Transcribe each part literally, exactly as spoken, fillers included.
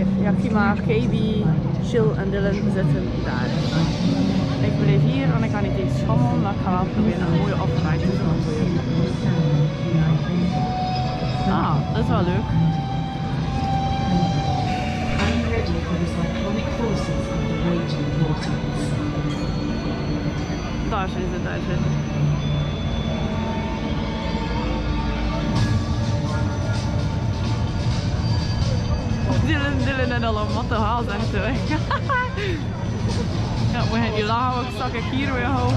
hier. Yakima, Kaby, Chill en Dylan zitten daar. Ik blijf hier en ik ga niet eens schommelen, maar ik ga wel proberen een mooie offride te doen. Ah, dat is wel leuk. I'm ready for the cyclonic forces of the raging Vortex. Daar zijn ze, daar zijn ze. Dylan, Dylan en al een matte haal, zegt hij. Ja, moet je niet lachen, want ik stak ik hier weer hoog.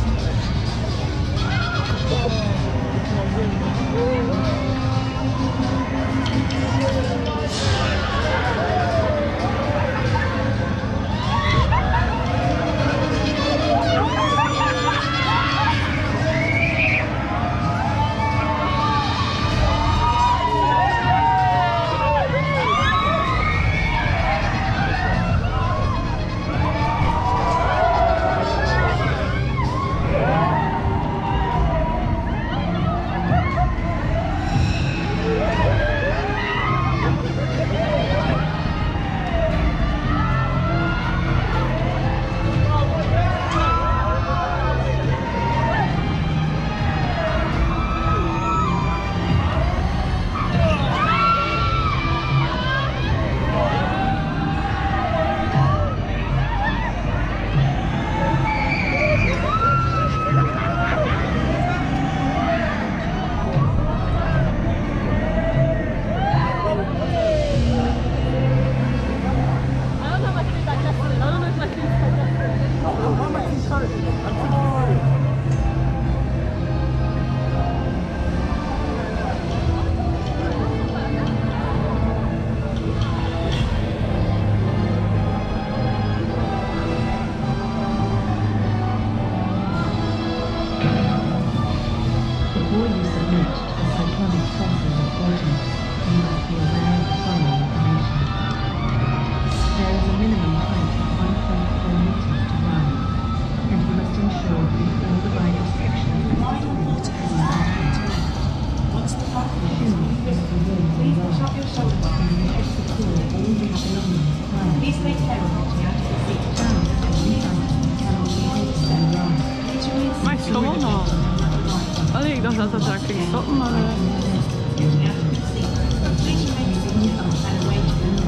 Maar ik schommel nog. Allee, ik dacht dat dat daar ging stoppen, maar... Uh...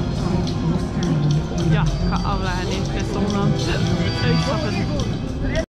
Ja, ik ga afleggen. Nee, ik ben stom dan. Uitstappen.